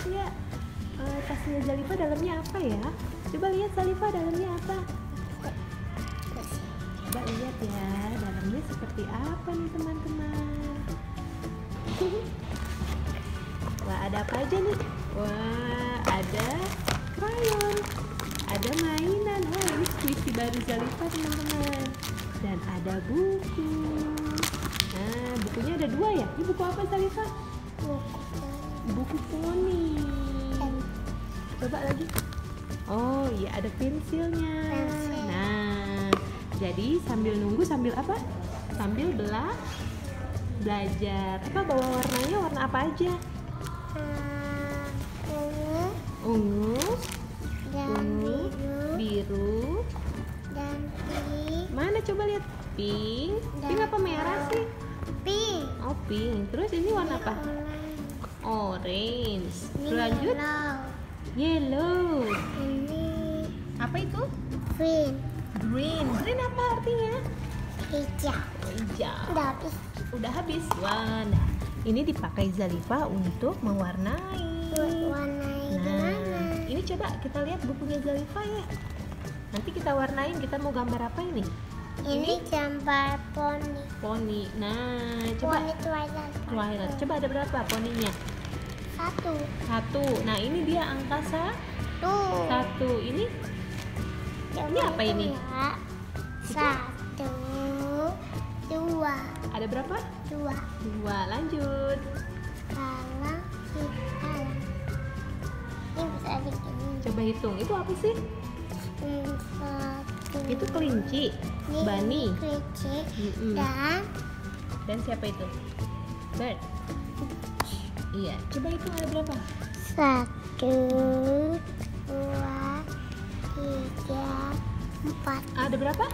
ya. Tasnya Zalifa dalamnya apa ya? Coba lihat Zalifa dalamnya apa? Coba lihat ya, dalamnya seperti apa nih teman-teman. Wah, ada apa aja nih? Wah, ada krayon, ada mainan. Wah, ini puisi baru Zalifa teman-teman. Dan ada buku. Nah, bukunya ada 2 ya? Ini buku apa Zalifa? Buku poni. Coba lagi. Oh iya, ada pensilnya. Nah, jadi sambil nunggu sambil apa? Sambil belajar. Apa bawa warnanya? Warna apa aja? Ungu, biru, dan pink. Mana coba lihat? Pink. Pink apa merah sih? Pink. Oh, pink. Terus ini warna apa? Orange. Lanjut. Yellow. Ini Apa itu? green. Green. Green apa artinya? Hijau. Hijau. Udah habis. Udah habis. Wah, nah, ini dipakai Zalifa untuk mewarnai. Warnai gimana? Ini coba kita lihat bukunya Zalifa ya. Nanti kita warnain. Kita mau gambar apa ini? Ini gambar poni. Poni. Nah, coba. Poni Twilight. Coba ada berapa poninya? 1. Nah, ini dia angka 1. Ini apa ini? Ya. 1, 2. ada berapa? 2. 2. Lanjut. Kalau kita ini bisa begini. Coba hitung. Itu apa sih? 1. Itu kelinci. Bunny. Kelinci. Mm-mm. Dan siapa itu? Bird. Iya. Coba hitung ada berapa? 1, 2, 3, 4. Ada berapa?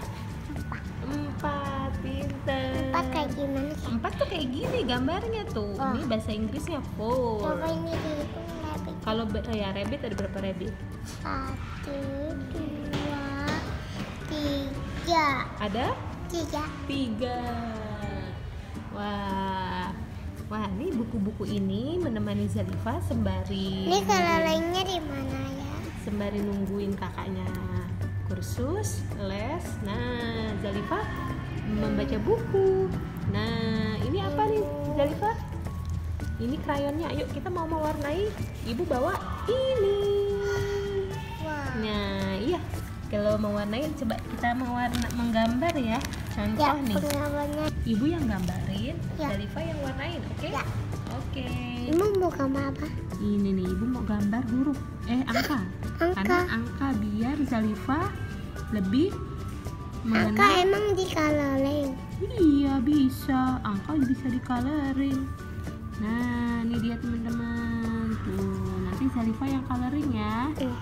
4. Pinter. 4 kayak gimana sih? 4 tuh kayak gini gambarnya tuh. Oh. Ini bahasa Inggrisnya Coba 4. ini dihitung rabbit. Kalau ya rabbit ada berapa rabbit? 1, 2, 3. Ada 3. 3. Wah, ini buku-buku ini menemani Zalifa sembari Ini kelelengnya di mana ya? sembari nungguin kakaknya kursus les. Nah, Zalifa membaca buku. Nah, ini apa nih Zalifa? Ini krayonnya. Ayo kita mau mewarnai. Ibu bawa ini. Wah. Nah, iya. Kalau mewarnai coba kita menggambar ya. Contoh Ya, nih. penggambarnya. Ibu yang gambarin, Ya. Zalifa yang warnain, oke? Ya. Oke. Ibu mau gambar apa? Ini nih, Ibu mau gambar huruf, angka. Karena angka biar Zalifa lebih Angka mengenal. emang di keleleng. Iya, bisa. Angka bisa di-coloring. Nah, ini dia teman-teman. Tuh, nanti Zalifa yang coloring ya.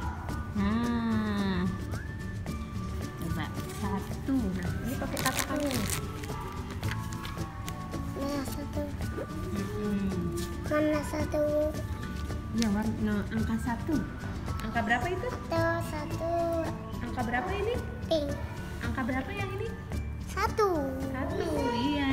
Nah. Coba 1. Nah, ini pakai katakannya nih. Mana 1? Hmm. Mana 1? Ya, angka 1. Angka berapa itu? Tuh 1. Angka berapa ini? Pink. Angka berapa yang ini? 1. 1. Iya.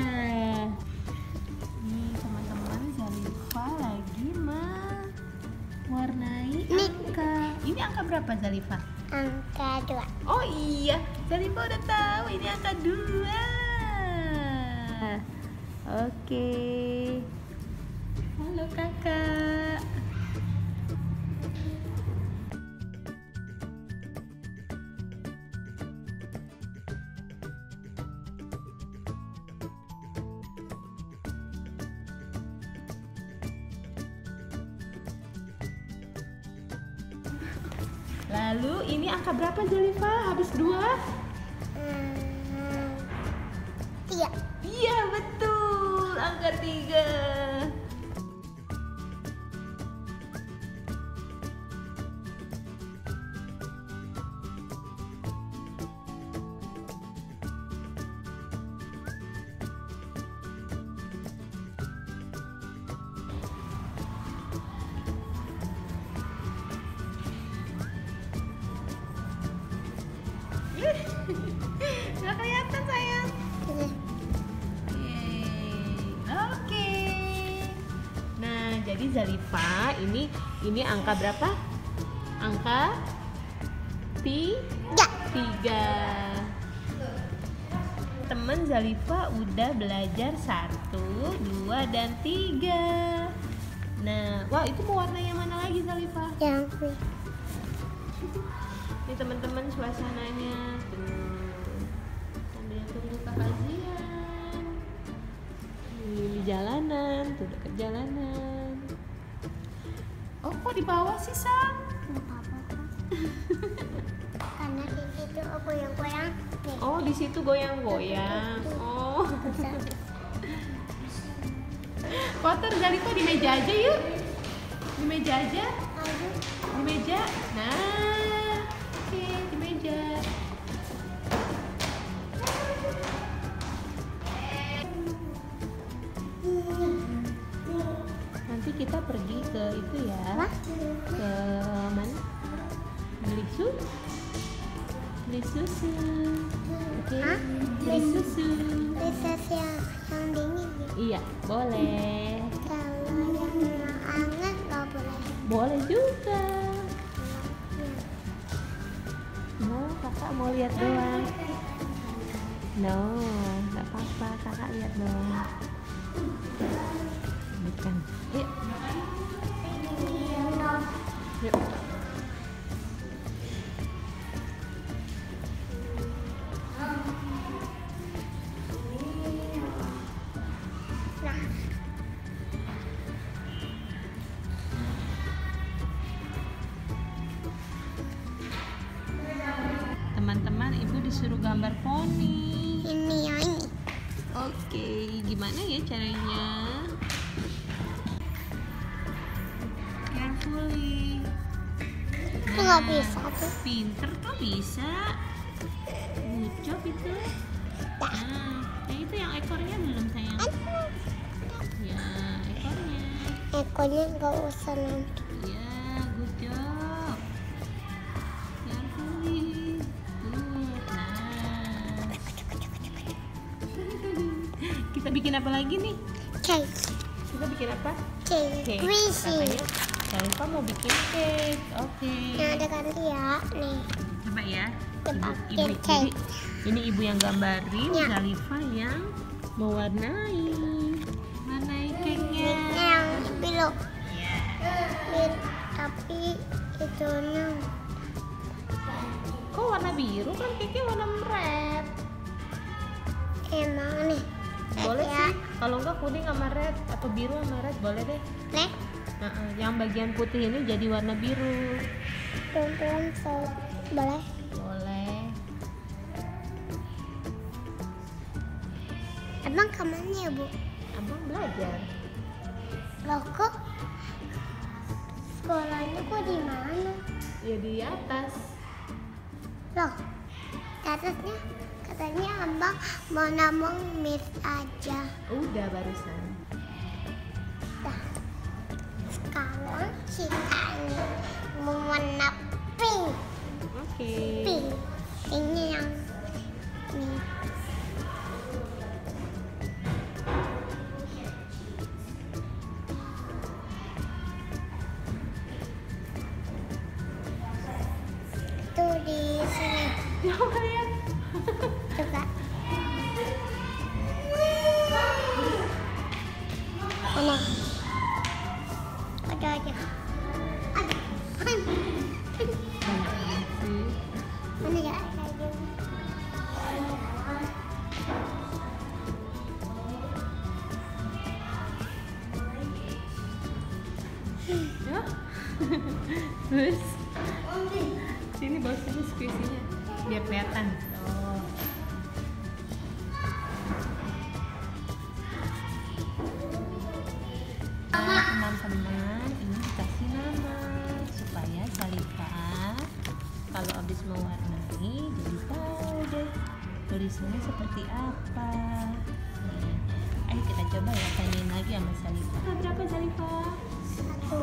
Nih teman-teman, Zalifa lagi mewarnai angka. Ini angka berapa Zalifa? Angka 2. Oh iya, Zalifa udah tahu ini angka 2. Oke. Halo kakak. Lalu ini angka berapa Zalifa? Habis 2? 3. Iya betul, angka 3. Nggak kelihatan sayang. Yeay. Oke. Jadi Zalifa, ini angka berapa? Angka 3. Teman Zalifa udah belajar 1, 2, dan 3. Nah, wah itu mau warna yang mana lagi Zalifa? Yang pink. Ini teman-teman suasananya tuh sambil tunggu kakak Zian. Ini jalanan, tuh deket jalanan. Oh kok di bawah sih Sam? Nggak apa-apa kan? Karena di situ goyang-goyang. Nih. Oh di situ goyang-goyang. Oh Bisa. kotor Zalifa di meja aja yuk. Di meja aja. Ayo. Di meja. Nah, oke di meja. Nanti kita pergi ke itu ya. Apa? Ke mana? Beli susu. Beli susu. Oke. Hah? Beli susu. Bisa yang dingin nih. Iya, boleh. Kalau yang hangat nggak boleh. Boleh juga. Ya. No, kakak mau lihat doang. No, nggak apa-apa, kakak lihat doang. Bukan. Yuk, yuk. Nah, Teman-teman, ibu disuruh gambar poni. ini yang ini. Oke, gimana ya caranya? Carefully. Itu nggak bisa tuh. Pinter tuh bisa. Good job itu. Nah, yang itu yang ekornya belum sayang. Ya, ekornya. Ekornya nggak usah nanti. Ya, good job. Carefully. Good. Nah. Kita bikin apa lagi nih? Cake. Kita bikin apa? Cake. Greasy. Katanya Zalifa mau bikin cake. Oke. Yang ada ganti ya. Nih. Coba ya. Kita Ibu, bikin jadi cake. ini ibu yang gambarin, Ya. Zalifa yang mewarnai. Warnai cake-nya. Ini yang biru. Ya. Tapi itunya Kok warna biru kan cake-nya warna red. emang nih. Boleh ya. sih. Kalau enggak kuning sama red atau biru sama red boleh deh. Nih. Yang bagian putih ini jadi warna biru. Tumpung boleh. Boleh. Emang kemana ya bu? Abang belajar. Loh kok sekolahnya kok di mana? Ya di atas. Loh, di atasnya katanya abang mau ngomong miss aja. Udah barusan. Dah. Sekarang kita mau warna pink. Oke. Pink. Ini yang ini. Itu di sini. Coba lihat. Coba. Mana? Ada aja. Ada. Banyak banget sih. Mana ya? Ada aja. Ya. Terus sini bawa sini squishy-nya biar kelihatan. Oh. Teman-teman, ini dikasih nama supaya Zalifa kalau habis mewarnai jadi tahu deh tulisannya seperti apa. Nih, ayo kita coba ya, tanyain lagi sama Zalifa. Berapa Zalifa? Satu.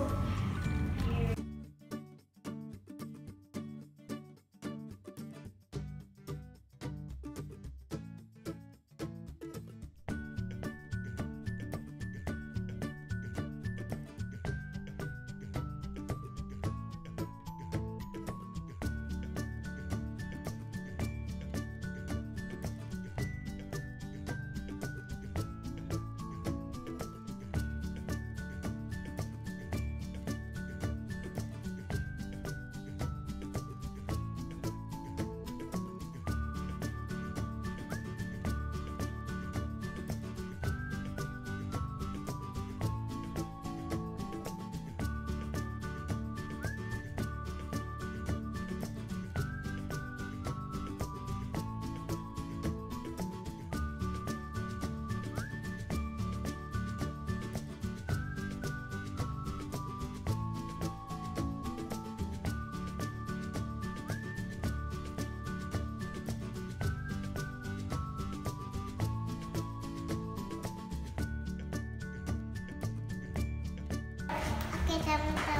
kita minta